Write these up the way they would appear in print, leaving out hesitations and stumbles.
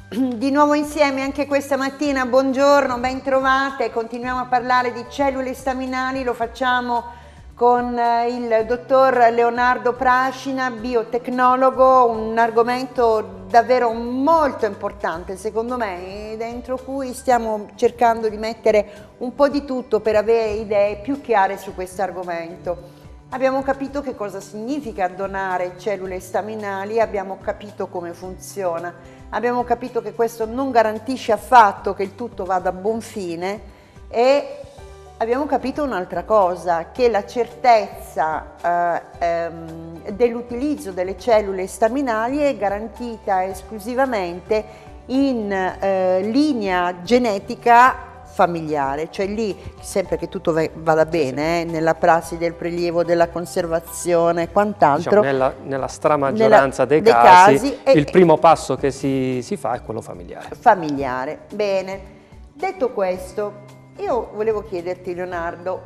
Di nuovo insieme anche questa mattina, buongiorno, ben trovate, continuiamo a parlare di cellule staminali, lo facciamo con il dottor Leonardo Prascina, biotecnologo, un argomento davvero molto importante secondo me, dentro cui stiamo cercando di mettere un po' di tutto per avere idee più chiare su questo argomento. Abbiamo capito che cosa significa donare cellule staminali, abbiamo capito come funziona. Abbiamo capito che questo non garantisce affatto che il tutto vada a buon fine e abbiamo capito un'altra cosa, che la certezza dell'utilizzo delle cellule staminali è garantita esclusivamente in linea genetica familiare, cioè lì sempre che tutto vada bene, nella prassi del prelievo, della conservazione e quant'altro, diciamo, nella stramaggioranza dei casi il primo passo che si fa è quello familiare. Familiare, bene. Detto questo, io volevo chiederti, Leonardo,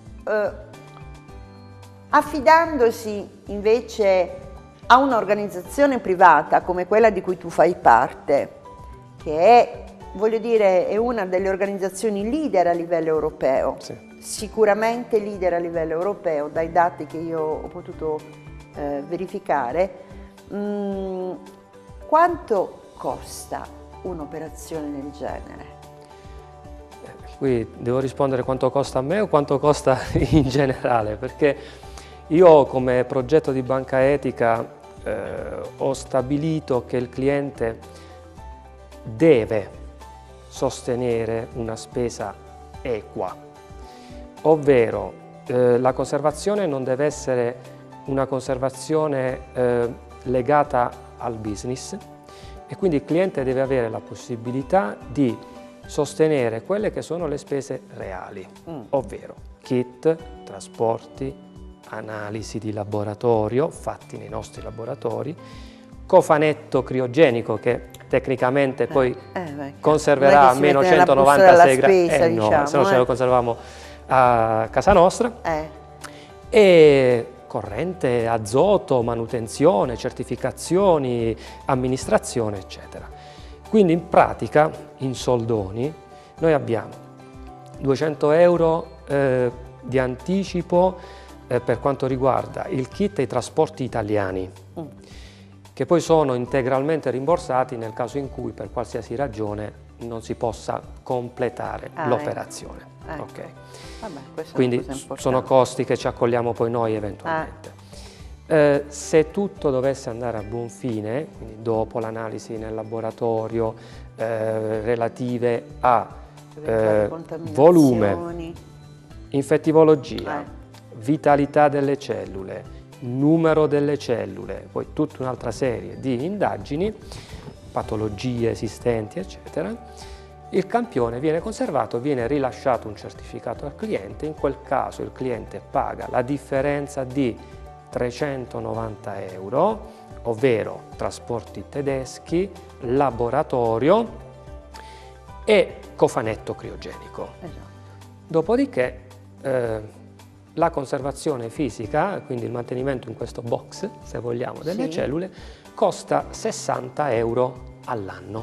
affidandosi invece a un'organizzazione privata come quella di cui tu fai parte, che è, voglio dire, è una delle organizzazioni leader a livello europeo, sì, sicuramente leader a livello europeo, dai dati che io ho potuto verificare, quanto costa un'operazione del genere? Qui devo rispondere quanto costa a me o quanto costa in generale, perché io come progetto di banca etica ho stabilito che il cliente deve sostenere una spesa equa, ovvero la conservazione non deve essere una conservazione legata al business e quindi il cliente deve avere la possibilità di sostenere quelle che sono le spese reali, ovvero kit, trasporti, analisi di laboratorio fatti nei nostri laboratori, cofanetto criogenico che tecnicamente poi conserverà a meno 196 gradi, diciamo, se no ce lo conserviamo a casa nostra, e corrente, azoto, manutenzione, certificazioni, amministrazione, eccetera. Quindi in pratica, in soldoni, noi abbiamo 200 euro di anticipo per quanto riguarda il kit e i trasporti italiani, che poi sono integralmente rimborsati nel caso in cui per qualsiasi ragione non si possa completare l'operazione. Okay. Vabbè, quindi sono costi che ci accolliamo poi noi eventualmente. Se tutto dovesse andare a buon fine, quindi dopo l'analisi nel laboratorio relative a volume, infettivologia, vitalità delle cellule, numero delle cellule, poi tutta un'altra serie di indagini, patologie esistenti, eccetera, il campione viene conservato, viene rilasciato un certificato al cliente, in quel caso il cliente paga la differenza di 390 euro, ovvero trasporti tedeschi, laboratorio e cofanetto criogenico. Dopodiché la conservazione fisica, quindi il mantenimento in questo box, se vogliamo, delle cellule, costa 60 euro all'anno.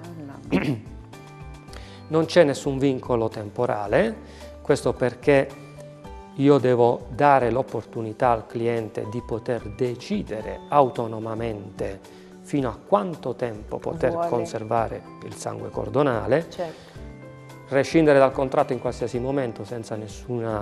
Non c'è nessun vincolo temporale, questo perché io devo dare l'opportunità al cliente di poter decidere autonomamente fino a quanto tempo poter conservare il sangue cordonale, rescindere dal contratto in qualsiasi momento senza nessun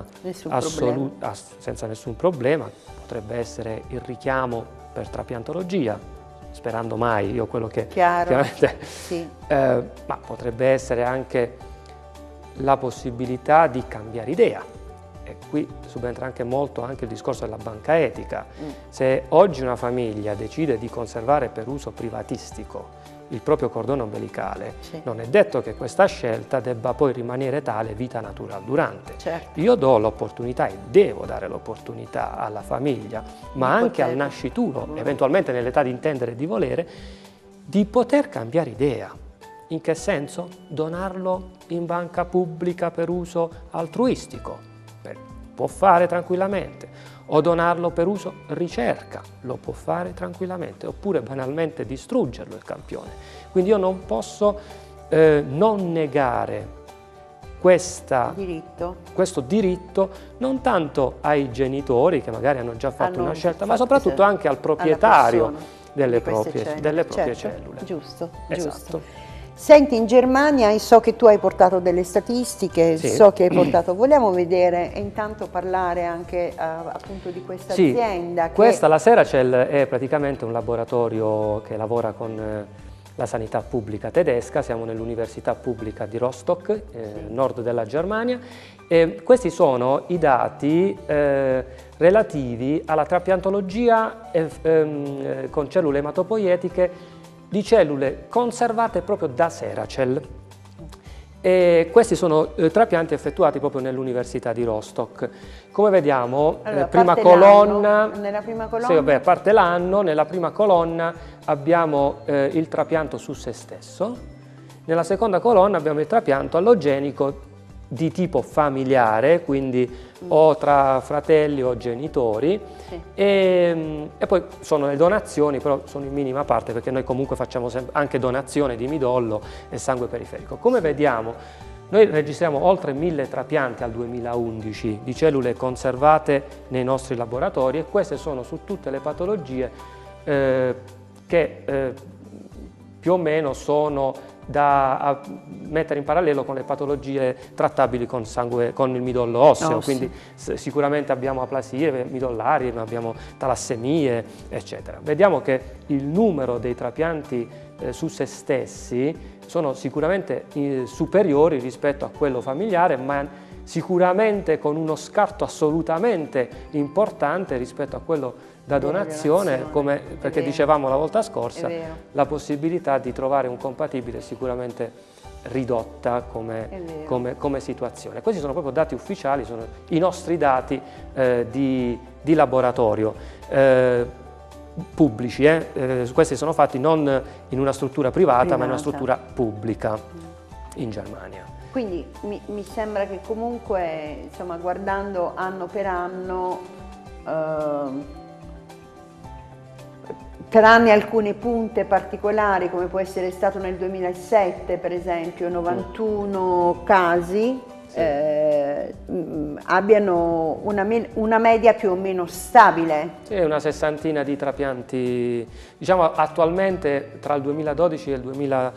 problema, potrebbe essere il richiamo per trapiantologia, sperando mai, io quello che chiaramente, ma potrebbe essere anche la possibilità di cambiare idea. E qui subentra anche molto anche il discorso della banca etica. Se oggi una famiglia decide di conservare per uso privatistico il proprio cordone ombelicale, non è detto che questa scelta debba poi rimanere tale vita natural durante. Io do l'opportunità e devo dare l'opportunità alla famiglia, ma anche al nascituro, eventualmente nell'età di intendere e di volere, di poter cambiare idea. In che senso? Donarlo in banca pubblica per uso altruistico. Può fare tranquillamente. o donarlo per uso ricerca, lo può fare tranquillamente, oppure banalmente distruggerlo il campione. Quindi io non posso non negare questo diritto non tanto ai genitori che magari hanno già fatto una scelta, ma soprattutto anche al proprietario delle proprie cellule. Giusto, esatto. Giusto. Senti, in Germania so che tu hai portato delle statistiche, sì. so che hai portato, vogliamo vedere e intanto parlare anche appunto di questa azienda. Questa, la Seracell, è praticamente un laboratorio che lavora con la sanità pubblica tedesca, siamo nell'Università Pubblica di Rostock, nord della Germania, e questi sono i dati relativi alla trapiantologia con cellule ematopoietiche di cellule conservate proprio da Seracell. E questi sono trapianti effettuati proprio nell'Università di Rostock. Come vediamo, allora, prima colonna, nella prima colonna? Sì, vabbè, a parte l'anno, nella prima colonna abbiamo il trapianto su se stesso, nella seconda colonna abbiamo il trapianto allogenico di tipo familiare, quindi o tra fratelli o genitori, sì. E poi sono le donazioni, però sono in minima parte perché noi comunque facciamo anche donazione di midollo e sangue periferico. Come vediamo, noi registriamo oltre 1000 trapianti al 2011 di cellule conservate nei nostri laboratori, e queste sono su tutte le patologie che più o meno sono da mettere in parallelo con le patologie trattabili con il midollo osseo, quindi sicuramente abbiamo aplasie midollari, abbiamo talassemie, eccetera. Vediamo che il numero dei trapianti su se stessi sono sicuramente superiori rispetto a quello familiare, ma sicuramente con uno scarto assolutamente importante rispetto a quello da donazione, perché dicevamo la volta scorsa, la possibilità di trovare un compatibile è sicuramente ridotta come situazione. Questi sono proprio dati ufficiali, sono i nostri dati di laboratorio pubblici. Questi sono fatti non in una struttura privata, ma in una struttura pubblica in Germania. Quindi mi sembra che comunque, insomma, guardando anno per anno, tranne alcune punte particolari, come può essere stato nel 2007, per esempio, 91 casi, sì. Abbiano una media più o meno stabile. Sì, una sessantina di trapianti, diciamo attualmente tra il 2012 e il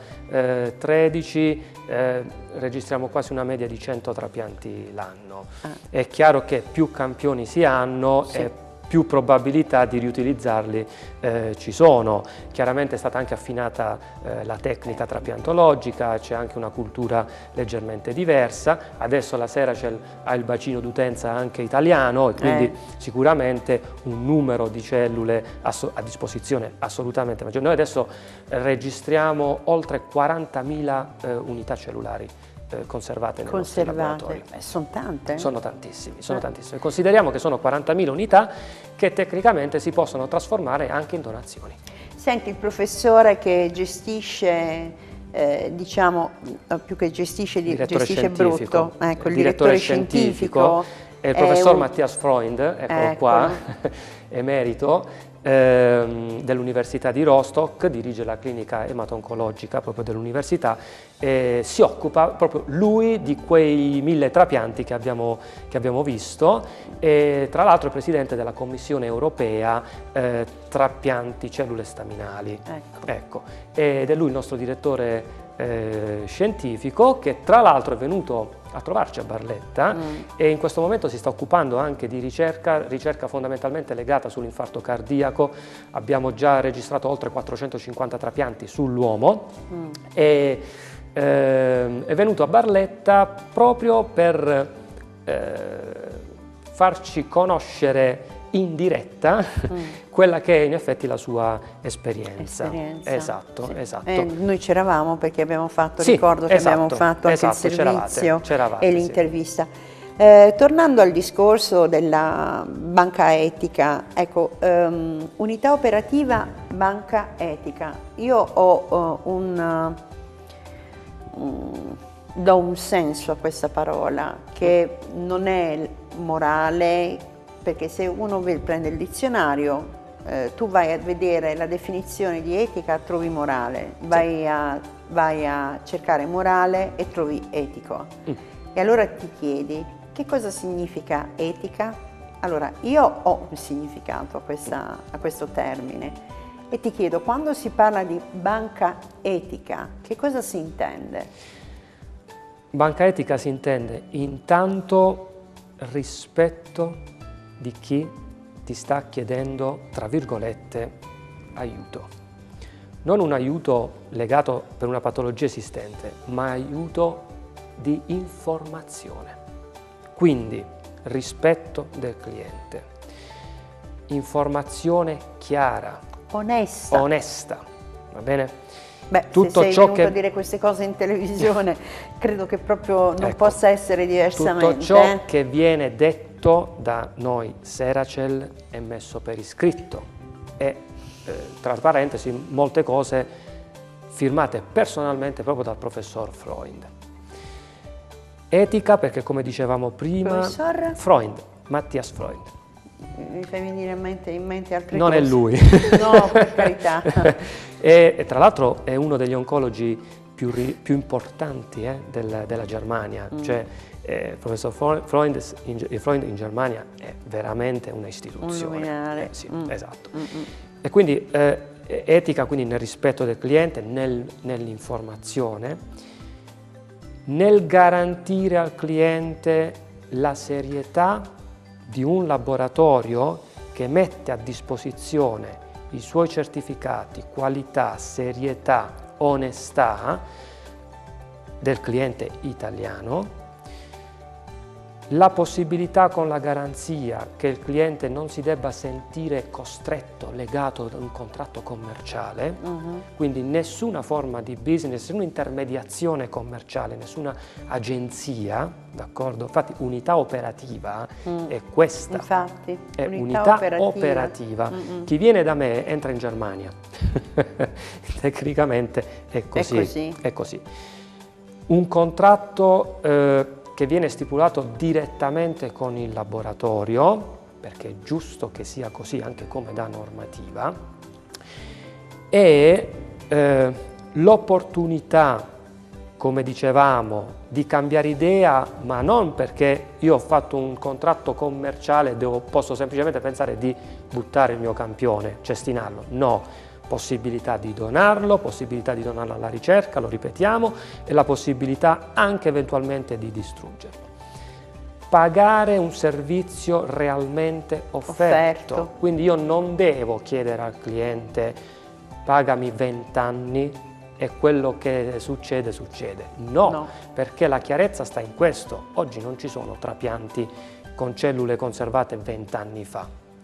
2013 registriamo quasi una media di 100 trapianti l'anno. È chiaro che più campioni si hanno, sì, più probabilità di riutilizzarli ci sono. Chiaramente è stata anche affinata la tecnica trapiantologica, c'è anche una cultura leggermente diversa. Adesso la Seracell ha il bacino d'utenza anche italiano, e quindi sicuramente un numero di cellule a disposizione assolutamente maggiore. Noi adesso registriamo oltre 40.000 unità cellulari conservate nei nostri laboratori. Sono tante? Sono tantissimi, sono tantissimi. Consideriamo che sono 40.000 unità che tecnicamente si possono trasformare anche in donazioni. Senti, il professore che gestisce, diciamo, più che gestisce brutto, ecco, il direttore scientifico è il professor Matthias Freund, eccolo qua, emerito, dell'Università di Rostock, dirige la clinica emato-oncologica proprio dell'università, e si occupa proprio lui di quei 1000 trapianti che abbiamo visto, e tra l'altro è presidente della Commissione Europea trapianti cellule staminali. Ecco. Ed è lui il nostro direttore scientifico, che tra l'altro è venuto a trovarci a Barletta e in questo momento si sta occupando anche di ricerca fondamentalmente legata sull'infarto cardiaco. Abbiamo già registrato oltre 450 trapianti sull'uomo e è venuto a Barletta proprio per farci conoscere in diretta quella che è in effetti la sua esperienza. Esatto, sì. Esatto. Noi c'eravamo perché abbiamo fatto, ricordo che abbiamo fatto anche il servizio e l'intervista. Tornando al discorso della banca etica, ecco, unità operativa, banca etica. Io ho do un senso a questa parola che non è morale, perché se uno prende il dizionario, tu vai a vedere la definizione di etica, trovi morale, vai a cercare morale e trovi etico. E allora ti chiedi, che cosa significa etica? Allora, io ho un significato a questo termine e ti chiedo, quando si parla di banca etica, che cosa si intende? Banca etica si intende intanto rispetto di chi ti sta chiedendo, tra virgolette, aiuto. Non un aiuto legato per una patologia esistente, ma aiuto di informazione. Quindi rispetto del cliente, informazione chiara, onesta, va bene? Beh, tutto se sei venuto a dire queste cose in televisione, credo che proprio non possa essere diversamente. Tutto ciò che viene detto da noi Seracel è messo per iscritto e, tra parentesi, molte cose firmate personalmente proprio dal professor Freund. Etica perché, come dicevamo prima, professor? Freund, Matthias Freund. Mi fai venire in mente altre non cose. Non è lui. No, per carità. E tra l'altro è uno degli oncologi più importanti della Germania. Cioè, il professor Freund in Germania è veramente un'istituzione. Un luminare. Sì, esatto. E quindi etica quindi nel rispetto del cliente, nell'informazione, nel garantire al cliente la serietà di un laboratorio che mette a disposizione i suoi certificati, qualità, serietà, onestà del cliente italiano, la possibilità con la garanzia che il cliente non si debba sentire costretto, legato da un contratto commerciale, quindi nessuna forma di business, nessuna intermediazione commerciale, nessuna agenzia, d'accordo? Infatti unità operativa è questa, infatti, è unità operativa. Chi viene da me entra in Germania, tecnicamente è così. È così. Un contratto che viene stipulato direttamente con il laboratorio, perché è giusto che sia così anche come da normativa, e l'opportunità, come dicevamo, di cambiare idea, ma non perché io ho fatto un contratto commerciale e posso semplicemente pensare di buttare il mio campione, cestinarlo, no. Possibilità di donarlo alla ricerca, lo ripetiamo, e la possibilità anche eventualmente di distruggerlo. Pagare un servizio realmente offerto. Quindi io non devo chiedere al cliente pagami 20 anni e quello che succede, succede. No, perché la chiarezza sta in questo. Oggi non ci sono trapianti con cellule conservate 20 anni fa.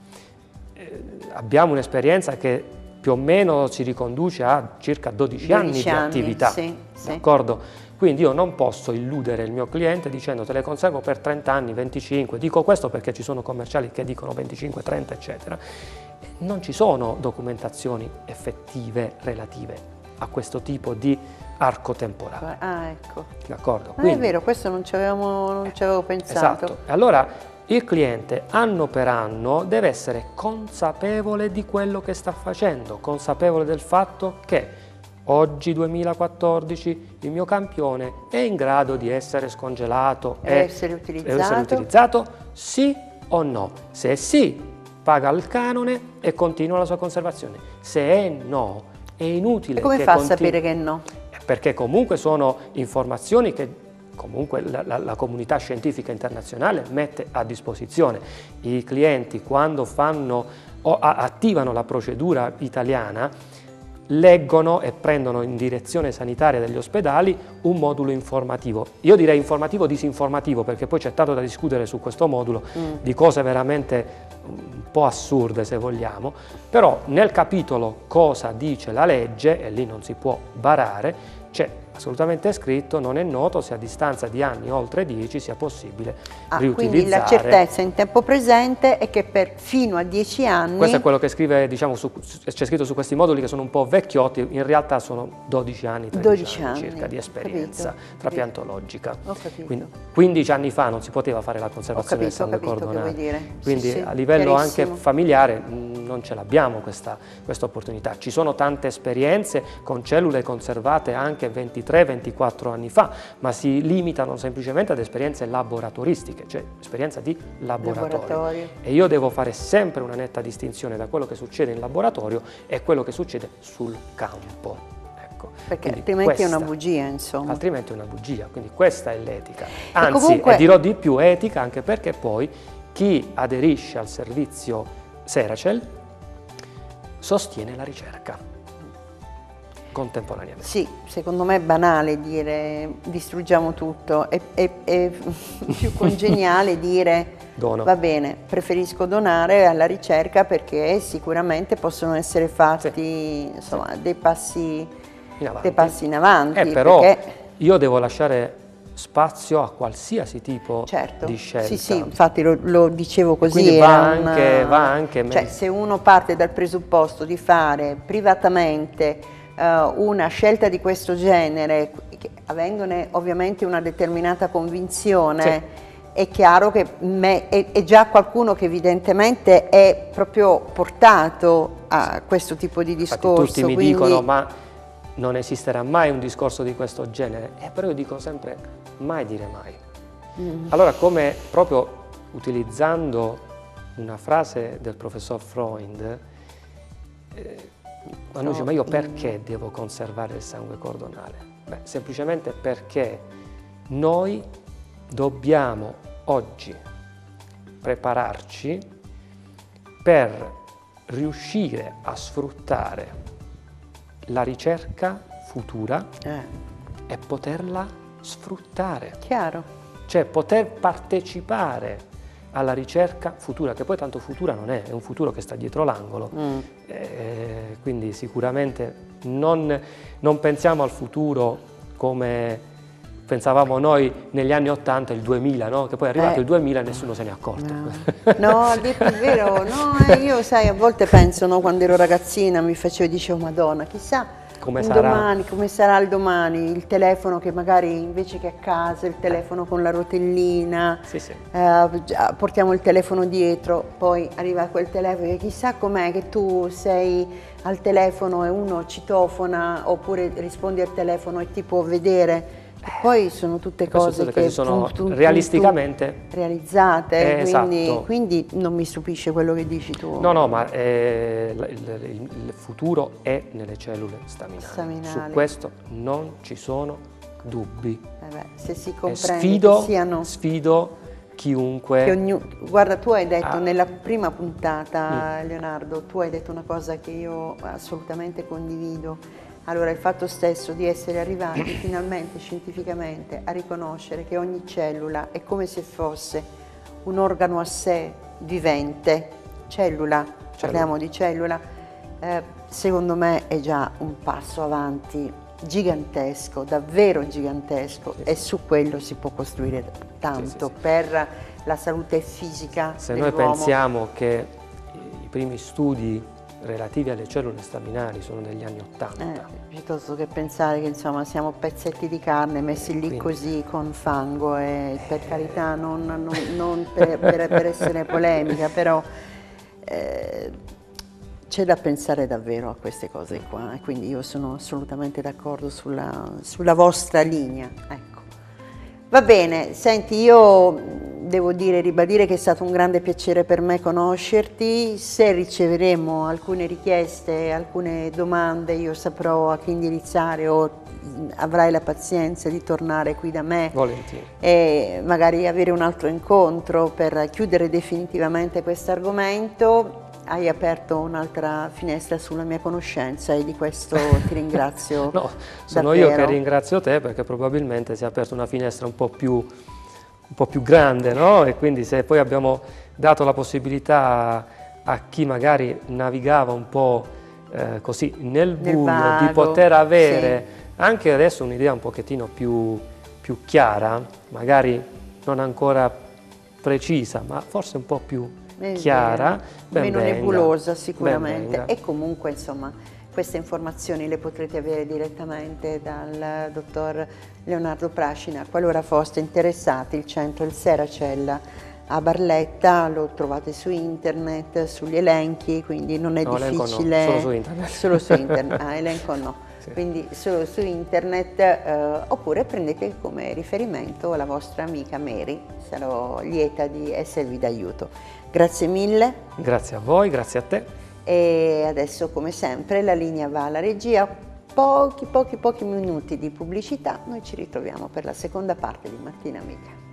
Abbiamo un'esperienza che più o meno si riconduce a circa 12 anni di attività, d'accordo? Quindi io non posso illudere il mio cliente dicendo te le conservo per 30 anni, 25, dico questo perché ci sono commerciali che dicono 25, 30, eccetera. Non ci sono documentazioni effettive relative a questo tipo di arco temporale. Ah, ecco. D'accordo? È vero, questo non ci avevo pensato. Esatto. Allora, il cliente anno per anno deve essere consapevole di quello che sta facendo, consapevole del fatto che oggi 2014 il mio campione è in grado di essere scongelato e essere utilizzato, sì o no. Se sì, paga il canone e continua la sua conservazione. Se è no, è inutile. E come fa a sapere che è no? Perché comunque sono informazioni che comunque la comunità scientifica internazionale mette a disposizione. I clienti, quando attivano la procedura italiana, leggono e prendono in direzione sanitaria degli ospedali un modulo informativo. Io direi informativo-disinformativo, perché poi c'è tanto da discutere su questo modulo di cose veramente un po' assurde, se vogliamo, però nel capitolo cosa dice la legge, e lì non si può barare, c'è assolutamente scritto, non è noto se a distanza di anni oltre 10 sia possibile riutilizzare. Quindi la certezza in tempo presente è che fino a 10 anni... Questo è quello che scrive, diciamo, c'è scritto su questi moduli che sono un po' vecchiotti, in realtà sono 12 anni, 13 anni circa di esperienza trapiantologica. Ho capito. Quindi 15 anni fa non si poteva fare la conservazione del sangue cordonale, quindi a livello anche familiare non ce l'abbiamo questa opportunità. Ci sono tante esperienze con cellule conservate anche 23-24 anni fa, ma si limitano semplicemente ad esperienze laboratoristiche, cioè esperienza di laboratorio. E io devo fare sempre una netta distinzione da quello che succede in laboratorio e quello che succede sul campo. Ecco. Perché altrimenti è una bugia, insomma. Altrimenti è una bugia, quindi questa è l'etica. Anzi, e dirò di più, etica anche perché poi chi aderisce al servizio Seracel sostiene la ricerca contemporaneamente. Sì, secondo me è banale dire distruggiamo tutto, è più congeniale dire dono. Va bene, preferisco donare alla ricerca perché sicuramente possono essere fatti insomma, dei passi in avanti. Però perché... io devo lasciare spazio a qualsiasi tipo di scelta. Sì, sì, infatti lo dicevo così. Quindi va anche cioè, se uno parte dal presupposto di fare privatamente una scelta di questo genere, che avengone ovviamente una determinata convinzione, è chiaro che è già qualcuno che evidentemente è proprio portato a questo tipo di discorso. Infatti tutti mi dicono, ma non esisterà mai un discorso di questo genere? Però io dico sempre, mai dire mai. Allora, come proprio utilizzando una frase del professor Freund, quando dice, ma io perché devo conservare il sangue cordonale? Beh, semplicemente perché noi dobbiamo oggi prepararci per riuscire a sfruttare la ricerca futura e poterla sfruttare. Chiaro. Cioè poter partecipare alla ricerca futura, che poi tanto futura non è un futuro che sta dietro l'angolo. Quindi sicuramente non pensiamo al futuro come pensavamo noi negli anni 80, il 2000, no? Che poi è arrivato il 2000 e nessuno se ne è accorto. No, a dirti il vero, no, io sai, a volte penso, no, quando ero ragazzina mi dicevo, Madonna, chissà come sarà il domani, il telefono che magari invece che a casa, il telefono con la rotellina, portiamo il telefono dietro, poi arriva quel telefono e chissà com'è che tu sei al telefono e uno citofona oppure rispondi al telefono e ti può vedere. E poi sono tutte cose che sono realisticamente realizzate, quindi non mi stupisce quello che dici tu. No, ma il futuro è nelle cellule staminali. Su questo non ci sono dubbi. Se si comprende sfido chiunque. Guarda, tu hai detto nella prima puntata, Leonardo, tu hai detto una cosa che io assolutamente condivido. Allora, il fatto stesso di essere arrivati finalmente scientificamente a riconoscere che ogni cellula è come se fosse un organo a sé vivente, parliamo di cellula, secondo me è già un passo avanti gigantesco, davvero gigantesco, e su quello si può costruire tanto per la salute fisica Se dell'uomo. noi pensiamo che i primi studi relativi alle cellule staminali sono degli anni 80. Piuttosto che pensare che insomma siamo pezzetti di carne messi lì così con fango, e per carità non per essere polemica, però c'è da pensare davvero a queste cose qua, e quindi io sono assolutamente d'accordo sulla vostra linea. Ecco. Va bene, senti, io devo ribadire che è stato un grande piacere per me conoscerti. Se riceveremo alcune richieste, alcune domande, io saprò a chi indirizzare, o avrai la pazienza di tornare qui da me. Volentieri. E magari avere un altro incontro per chiudere definitivamente questo argomento. Hai aperto un'altra finestra sulla mia conoscenza e di questo ti ringrazio. No, sono davvero. io che ringrazio te, perché probabilmente si è aperta una finestra un po' più grande, no? E quindi se poi abbiamo dato la possibilità a chi magari navigava un po' così nel buio, di poter avere Anche adesso un'idea un pochettino più chiara, magari non ancora precisa, ma forse un po' più chiara, meno nebulosa sicuramente. Ben venga. E comunque insomma queste informazioni le potrete avere direttamente dal dottor Leonardo Prascina. Qualora foste interessati, il centro Il Seracella a Barletta lo trovate su internet, sugli elenchi, quindi non è difficile. No, solo su internet. Solo su internet, elenco no. Sì. Quindi solo su internet, oppure prendete come riferimento la vostra amica Mary, sarò lieta di esservi d'aiuto. Grazie mille. Grazie a voi, grazie a te. E adesso come sempre la linea va alla regia, pochi minuti di pubblicità, noi ci ritroviamo per la seconda parte di Mattina Amica.